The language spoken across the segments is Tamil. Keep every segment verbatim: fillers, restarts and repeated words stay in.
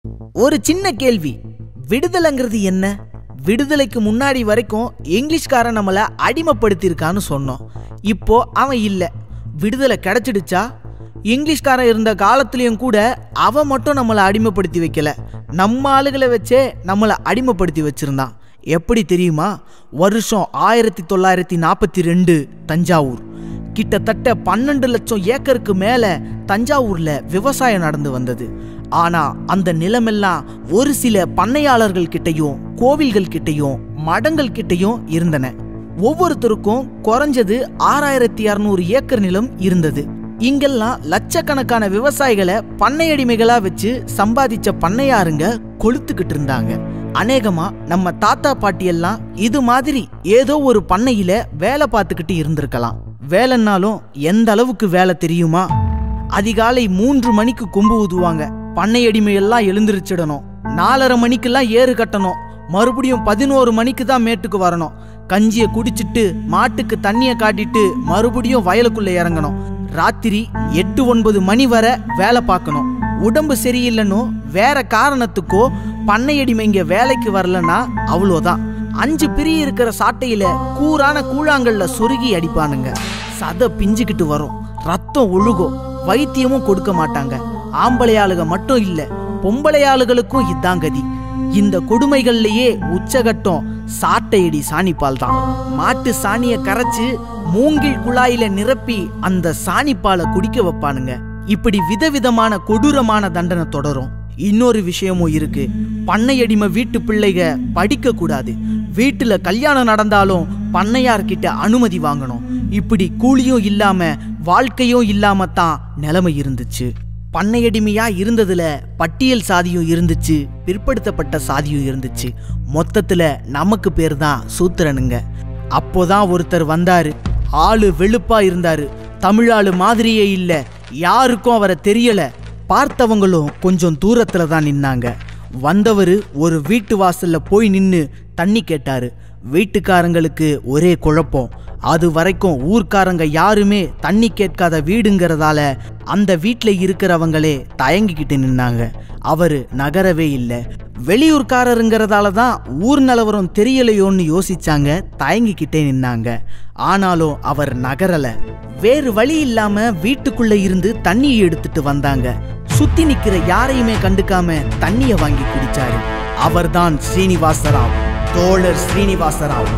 ஒரு சின்ன கேள்வி, விடுதலைங்கிறது என்ன? விடுதலைக்கு முன்னாடி வரைக்கும் இங்கிலீஷ்காரன் நம்மளை அடிமைப்படுத்தியிருக்கான்னு சொன்னோம். இப்போ அவன் இல்லை. விடுதலை கிடைச்சிடுச்சா? இங்கிலீஷ்காரன் இருந்த காலத்திலையும் கூட அவன் மட்டும் நம்மளை அடிமைப்படுத்தி வைக்கல, நம்ம ஆளுகளை வச்சே நம்மளை அடிமைப்படுத்தி வச்சிருந்தான். எப்படி தெரியுமா? வருஷம் ஆயிரத்தி தொள்ளாயிரத்தி நாற்பத்தி ரெண்டு தஞ்சாவூர். கிட்டத்தட்ட பன்னெண்டு லட்சம் ஏக்கருக்கு மேல தஞ்சாவூர்ல விவசாயம் நடந்து வந்தது. ஆனா அந்த நிலமெல்லாம் ஒரு சில பண்ணையாளர்கள் கிட்டையும் கோவில்கள் கிட்டையும் மடங்கள் கிட்டையும் இருந்தன. ஒவ்வொருத்தருக்கும் குறைஞ்சது ஆறாயிரத்தி அறுநூறு ஏக்கர் நிலம் இருந்தது. இங்கெல்லாம் லட்சக்கணக்கான விவசாயிகளை பண்ணையடிமைகளா வச்சு சம்பாதிச்ச பண்ணையாருங்க கொளுத்துக்கிட்டு இருந்தாங்க. அநேகமா நம்ம தாத்தா பாட்டியெல்லாம் இது மாதிரி ஏதோ ஒரு பண்ணையில வேலை பார்த்துக்கிட்டு இருந்திருக்கலாம். வேலைன்னாலும் எந்த அளவுக்கு வேலை தெரியுமா? அதிகாலை மூன்று மணிக்கு கொம்பு ஊதுவாங்க. பண்ணையடிமையெல்லாம் எழுந்திருச்சிடணும். நாலரை மணிக்கெல்லாம் ஏறு கட்டணும். மறுபடியும் பதினோரு மணிக்கு தான் மேட்டுக்கு வரணும். கஞ்சியை குடிச்சிட்டு மாட்டுக்கு தண்ணியை காட்டிட்டு மறுபடியும் வயலுக்குள்ள இறங்கணும். ராத்திரி எட்டு ஒன்பது மணி வரை வேலை பார்க்கணும். உடம்பு சரியில்லைன்னு வேற காரணத்துக்கோ பண்ணையடிமைங்க வேலைக்கு வரலன்னா அவ்வளோதான். அஞ்சு பிரி இருக்கிற சாட்டையில கூரான கூழாங்கல்ல சொருகி அடிப்பானுங்க. சதை பிஞ்சுக்கிட்டு வரும், ரத்தம் ஒழுகும். வைத்தியமும் கொடுக்க மாட்டாங்க. ஆம்பளையாளுக மட்டும் இல்ல, பொம்பளையாளுகளுக்கும் இதான் கதி. இந்த கொடுமைகள்லயே உச்சகட்டம் சாட்டையடி சாணிப்பால் தான். மாட்டு சாணிய கரைச்சு மூங்கில் குழாயில நிரப்பி அந்த சாணிப்பாலை குடிக்க வைப்பானுங்க. இப்படி விதவிதமான கொடூரமான தண்டனை தொடரும். இன்னொரு விஷயமும் இருக்கு. பண்ணையடிமை வீட்டு பிள்ளைக படிக்க கூடாது. வீட்டுல கல்யாணம் நடந்தாலும் பண்ணையார்கிட்ட அனுமதி வாங்கணும். இப்படி கூலியும் இல்லாம வாழ்க்கையும் இல்லாம தான் நிலைமை இருந்துச்சு. பண்ணையடிமையா இருந்ததுல பட்டியல் சாதியும் இருந்துச்சு, பிற்படுத்தப்பட்ட சாதியும் இருந்துச்சு. மொத்தத்துல நமக்கு பேர் தான் சூத்திரனுங்க. அப்போதான் ஒருத்தர் வந்தாரு. ஆளு வெளுப்பா இருந்தாரு. தமிழாளு மாதிரியே இல்ல. யாருக்கும் அவரை தெரியல. பார்த்தவங்களும் கொஞ்சம் தூரத்துல தான் நின்னாங்க. வந்தவரு ஒரு வீட்டு வாசல்ல போய் நின்னு தண்ணி கேட்டாரு. வீட்டுக்காரங்களுக்கு ஒரே குழப்பம். அது வரைக்கும் ஊர்க்காரங்க யாருமே தண்ணி கேட்காத வீடுங்கிறதால அந்த வீட்டுல இருக்கிறவங்களே தயங்கிக்கிட்டு நின்னாங்க. அவரு நகரவே இல்லை. வெளியூர்காரருங்கிறதால தான் ஊர் நிலவரம் தெரியலையோன்னு யோசிச்சாங்க, தயங்கிக்கிட்டே நின்னாங்க. ஆனாலும் அவர் நகரல. வேறு வழி இல்லாம வீட்டுக்குள்ள இருந்து தண்ணியை எடுத்துட்டு வந்தாங்க. சுத்தி நிக்கிற யாரையுமே கண்டுக்காம தண்ணிய வாங்கி குடிச்சாரு. அவர்தான் ஸ்ரீனிவாசராவ், தோழர் ஸ்ரீனிவாசராவ்.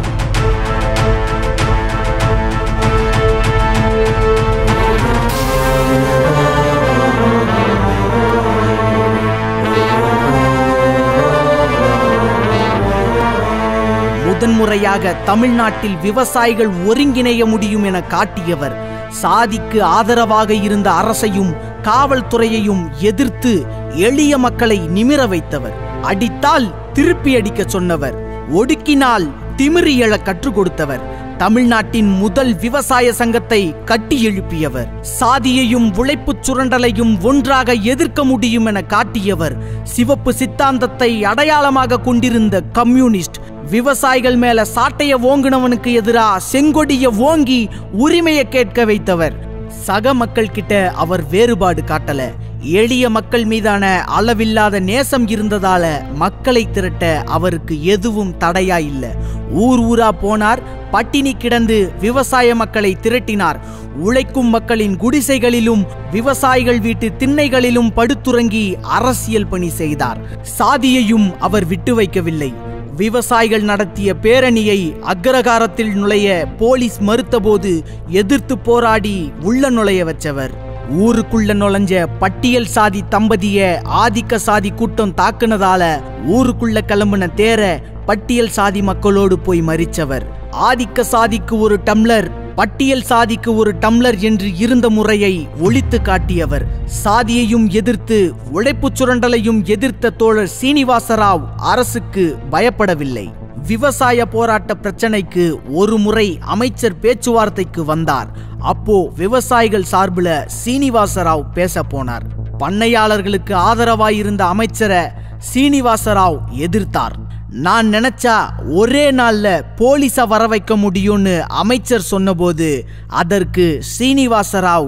முதன்முறையாக தமிழ்நாட்டில் விவசாயிகள் ஒருங்கிணைய முடியும் என காட்டியவர். சாதிக்கு ஆதரவாக இருந்த அரசையும் காவல்துறையையும் எதிர்த்து எளிய மக்களை நிமிர வைத்தவர். அடித்தால் திருப்பி அடிக்க சொன்னவர். ஒடுக்கினால் திமிரி எழ கற்றுக் கொடுத்தவர். தமிழ்நாட்டின் முதல் விவசாய சங்கத்தை கட்டி எழுப்பியவர். சாதியையும் உழைப்பு சுரண்டலையும் ஒன்றாக எதிர்க்க முடியும் என காட்டியவர். சிவப்பு சித்தாந்தத்தை அடையாளமாக கொண்டிருந்த கம்யூனிஸ்ட். விவசாயிகள் மேல சாட்டைய ஓங்குனவனுக்கு எதிரா செங்கொடிய ஓங்கி உரிமையை கேட்க வைத்தவர். சக மக்கள் கிட்ட அவர் வேறுபாடு காட்டல. எளிய மக்கள் மீதான அளவில்லாத நேசம் இருந்ததால மக்களை திரட்ட அவருக்கு எதுவும் தடையா இல்ல. ஊர் ஊரா போனார். பட்டினி கிடந்து விவசாய மக்களை திரட்டினார். உழைக்கும் மக்களின் குடிசைகளிலும் விவசாயிகள் வீட்டு திண்ணைகளிலும் படுத்துறங்கி அரசியல் பணி செய்தார். சாதியையும் அவர் விட்டு வைக்கவில்லை. விவசாயிகள் நடத்திய பேரணியை அக்ரகாரத்தில் நுழைய போலீஸ் மறுத்தபோது எதிர்த்து போராடி உள்ள நுழைய வச்சவர். ஊருக்குள்ள நுழைஞ்ச பட்டியல் சாதி தம்பதிய ஆதிக்க சாதி கூட்டம் தாக்குனதால ஊருக்குள்ள கிளம்புன தேர பட்டியல் சாதி மக்களோடு போய் மறிச்சவர். ஆதிக்க சாதிக்கு ஒரு டம்ளர், பட்டியல் சாதிக்கு ஒரு டம்ளர் என்று இருந்த முறையை ஒழித்து காட்டியவர். சாதியையும் எதிர்த்து உழைப்பு சுரண்டலையும் எதிர்த்த தோழர் சீனிவாசராவ் அரசுக்கு பயப்படவில்லை. விவசாய போராட்ட பிரச்சனைக்கு ஒரு முறை அமைச்சர் பேச்சுவார்த்தைக்கு வந்தார். அப்போ விவசாயிகள் சார்பில் சீனிவாசராவ் பேச போனார். பண்ணையாளர்களுக்கு ஆதரவாயிருந்த அமைச்சரை சீனிவாசராவ் எதிர்த்தார். நான் நினைச்சா ஒரே நாள்ல போலீஸை வர வைக்க முடியும்னு அமைச்சர் சொன்னபோது அதற்கு சீனிவாசராவ்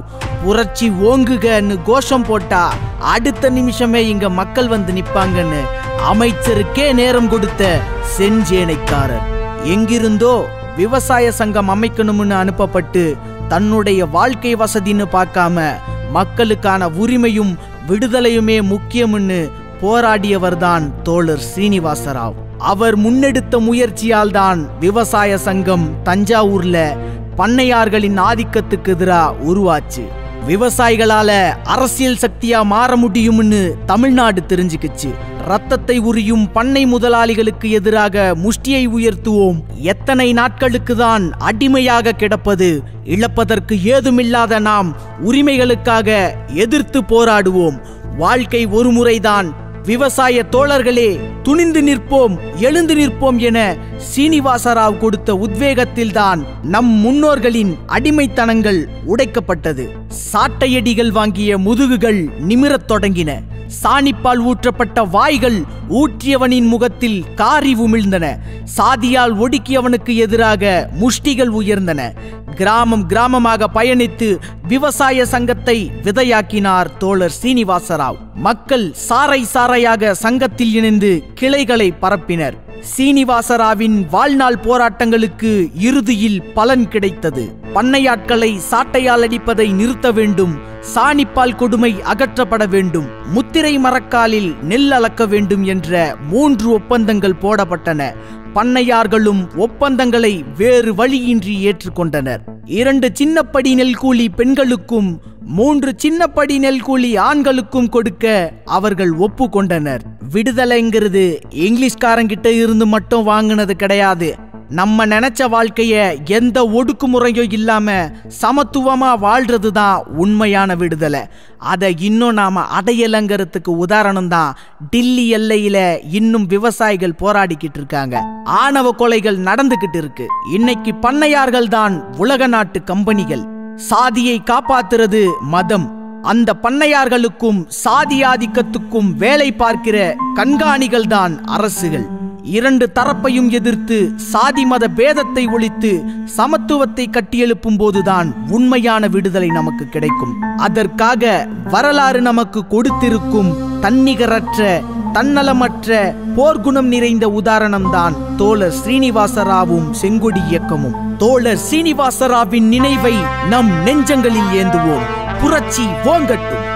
புரட்சி ஓங்குகன்னு கோஷம் போட்டா அடுத்த நிமிஷமே இங்க மக்கள் வந்து நிப்பாங்கன்னு அமைச்சருக்கே நேரம் கொடுத்த செஞ்சேனைக்காரர் எங்கிருந்தோ விவசாய சங்கம் அமைக்கணும்னு அனுப்பப்பட்டு தன்னுடைய வாழ்க்கை வசதின்னு பார்க்காம மக்களுக்கான உரிமையும் விடுதலையுமே முக்கியம்னு போராடியவர்தான் தோழர் சீனிவாசராவ். அவர் முன்னெடுத்த முயற்சியால் தான் விவசாய சங்கம் தஞ்சாவூர்ல பண்ணையார்களின் ஆதிக்கத்துக்கு எதிராக உருவாச்சு. விவசாயிகளால அரசியல் சக்தியா மாற முடியும்னு தமிழ்நாடு தெரிஞ்சுக்கிச்சு. ரத்தத்தை உரியும் பண்ணை முதலாளிகளுக்கு எதிராக முஷ்டியை உயர்த்துவோம், எத்தனை நாட்களுக்கு தான் அடிமையாக கிடப்பது, இழப்பதற்கு ஏதுமில்லாத நாம் உரிமைகளுக்காக எதிர்த்து போராடுவோம், வாழ்க்கை ஒரு முறைதான், விவசாய தோழர்களே துணிந்து நிற்போம், எழுந்து நிற்போம் என சீனிவாசராவ் கொடுத்த உத்வேகத்தில்தான் நம் முன்னோர்களின் அடிமைத்தனங்கள் உடைக்கப்பட்டது. சாட்டையடிகள் வாங்கிய முதுகுகள் நிமிரத் தொடங்கின. சாணிப்பால் ஊற்றப்பட்ட வாய்கள் ஊற்றியவனின் முகத்தில் காரி உமிழ்ந்தன. சாதியால் ஒடுக்கியவனுக்கு எதிராக முஷ்டிகள் உயர்ந்தன. கிராமம் கிராமமாக பயணித்து விவசாய சங்கத்தை விதையாக்கினார் தோழர் சீனிவாசராவ். மக்கள் சாறை சாறையாக சங்கத்தில் இணைந்து கிளைகளை பரப்பினர். சீனிவாசராவின் வாழ்நாள் போராட்டங்களுக்கு இறுதியில் பலன் கிடைத்தது. பண்ணையாட்களை சாட்டையால் அடிப்பதை நிறுத்த வேண்டும், சாணிப்பால் கொடுமை அகற்றப்பட வேண்டும், முத்திரை மரக்காலில் நெல் அளக்க வேண்டும் என்ற மூன்று ஒப்பந்தங்கள் போடப்பட்டன. பண்ணையார்களும் ஒப்பந்தங்களை வேறு வழியின்றி ஏற்றுக்கொண்டனர். இரண்டு சின்னப்படி நெல் கூலி பெண்களுக்கும் மூன்று சின்னப்படி நெல் கூலி ஆண்களுக்கும் கொடுக்க அவர்கள் ஒப்புக்கொண்டனர். விடுதலைங்கிறது இங்கிலீஷ்காரங்கிட்ட இருந்து மட்டும் வாங்கினது கிடையாது. நம்ம நினைச்ச வாழ்க்கைய எந்த ஒடுக்குமுறையும் இல்லாம சமத்துவமா வாழ்றது தான் உண்மையான விடுதலை. அதை இன்னும் நாம அடையலங்கிறதுக்கு உதாரணம் தான் டில்லி எல்லையில இன்னும் விவசாயிகள் போராடிக்கிட்டு இருக்காங்க. ஆணவ கொலைகள் நடந்துகிட்டு இருக்கு. இன்னைக்கு பண்ணையார்கள் தான் உலக நாட்டு கம்பெனிகள். சாதியை காப்பாத்துறது மதம். அந்த பண்ணையார்களுக்கும் சாதி ஆதிக்கத்துக்கும் வேலை பார்க்கிற கண்காணிகள் தான் அரசுகள். இரண்டு தரப்பையும் எதிர்த்து சாதி மத பேதத்தை ஒழித்து சமத்துவத்தை கட்டியெழுப்பும் போதுதான் உண்மையான விடுதலை நமக்கு கிடைக்கும். அதற்காக வரலாறு நமக்கு கொடுத்திருக்கும் தன்னிகரற்ற தன்னலமற்ற போர்க்குணம் நிறைந்த உதாரணம்தான் தோழர் சீனிவாசராவும் செங்கொடி இயக்கமும். தோழர் சீனிவாசராவின் நினைவை நம் நெஞ்சங்களில் ஏந்துவோம். புரட்சி ஓங்கட்டும்.